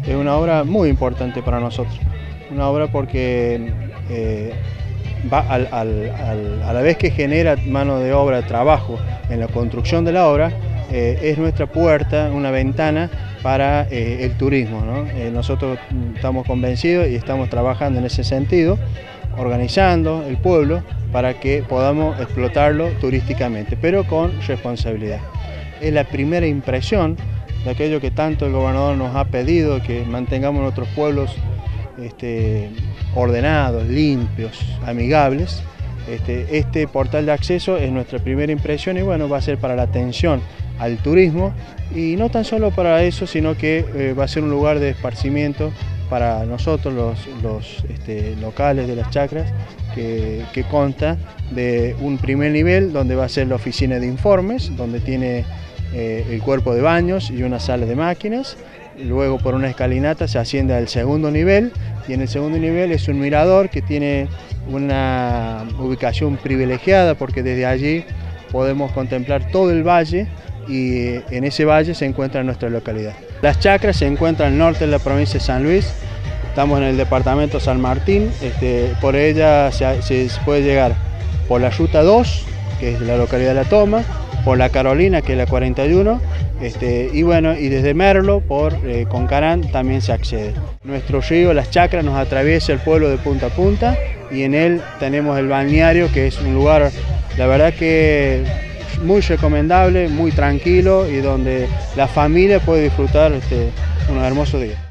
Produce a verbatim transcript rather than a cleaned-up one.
es una obra muy importante para nosotros, una obra porque eh, va al, al, al, a la vez que genera mano de obra, trabajo en la construcción de la obra, eh, es nuestra puerta, una ventana para eh, el turismo, ¿no? Eh, nosotros estamos convencidos y estamos trabajando en ese sentido, organizando el pueblo para que podamos explotarlo turísticamente, pero con responsabilidad. Es la primera impresión de aquello que tanto el gobernador nos ha pedido, que mantengamos nuestros pueblos este, ordenados, limpios, amigables. Este, este portal de acceso es nuestra primera impresión y bueno, va a ser para la atención al turismo y no tan solo para eso, sino que eh, va a ser un lugar de esparcimiento para nosotros los, los este, locales de las chacras, que, que consta de un primer nivel donde va a ser la oficina de informes, donde tiene eh, el cuerpo de baños y una sala de máquinas. Luego por una escalinata se asciende al segundo nivel y en el segundo nivel es un mirador que tiene una ubicación privilegiada porque desde allí podemos contemplar todo el valle y en ese valle se encuentra nuestra localidad. Las chacras se encuentran al norte de la provincia de San Luis, estamos en el departamento San Martín, este, por ella se, se puede llegar por la ruta dos, que es la localidad de La Toma, por la Carolina, que es la cuarenta y uno, este, y bueno, y desde Merlo por eh, Concarán también se accede. Nuestro río, las chacras, nos atraviesa el pueblo de punta a punta y en él tenemos el balneario, que es un lugar, la verdad que muy recomendable, muy tranquilo y donde la familia puede disfrutar este, unos hermosos días.